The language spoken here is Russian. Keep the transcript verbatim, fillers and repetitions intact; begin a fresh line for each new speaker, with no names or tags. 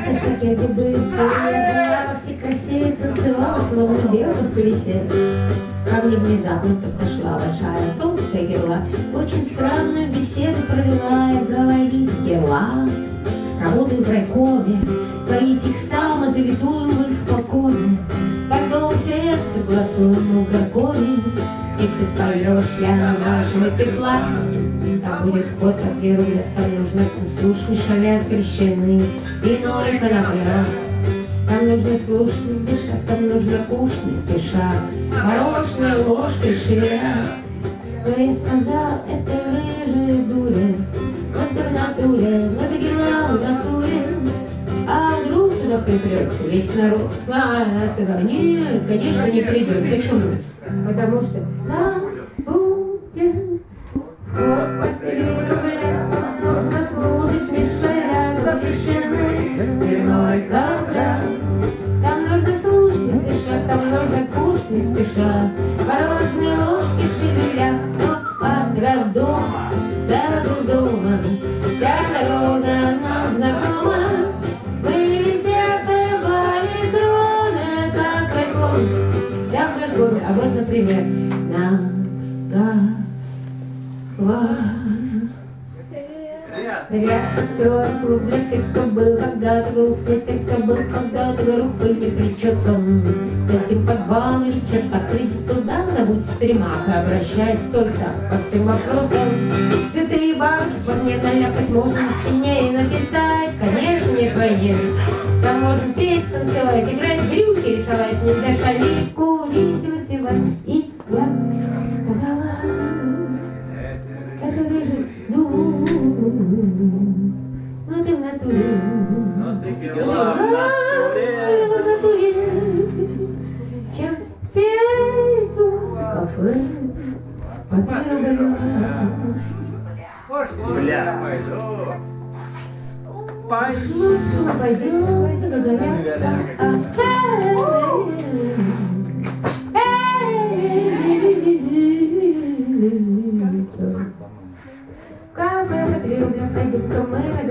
шаге, где были все. Я была во всей красе, танцевала, словно белка в колесе. Ко мне внезапно подошла большая толстая герла. Очень странную беседу провела и говорит: Герла, работаю в райкоме, твои текста мы заведуем в исполкоме. Потом все это согласуем в горкоме, и ты споешь пьяно нашего пепла. Там будет вход от веруля, там нужно слушать шаля скрещены, иное конопля. Там нужно слушать, дышать, там нужно кушать не спеша, мороженое ложкой шевеля. Но я сказал, это рыжая дуля, это в натуре, это герла в натуре. А вдруг туда припрется весь народ? А она сказала: нет, конечно, не придет. Почему? Потому что там будет вход под три рубля, нужно служить лишь шаля запрещены, иной конопля. Там нужно слушать, дышать, там нужно кушать не спеша, мороженые ложки шевеля. Но от роддома до дурдома вся дорога нам знакома. Мы везде бывали, кроме как райком. Да, в горкоме, а вот, например, на Гава. Ряд построен клуб для тех, кто был когда-то глуп, для тех, кто был когда-то группой непричесан. Этим подвал или черта, приди туда, забудь стремак, и обращайся только по всем вопросам. Цветы и бабочек под мне наляпать можно на стене и написать, конечно, не твои. Там можно петь, танцевать, играть в брюки, рисовать, нельзя шалить, курить и выпивать. И я сказала, это рыжий дух. Ну ты в натуре.
Ну ты герла в натуре.
В натуре. Чем петь в кафе по три рубля.
Бля, пойду.
Лучше пойдем, как говорят. В кафе по три рубля пойду-ка мы.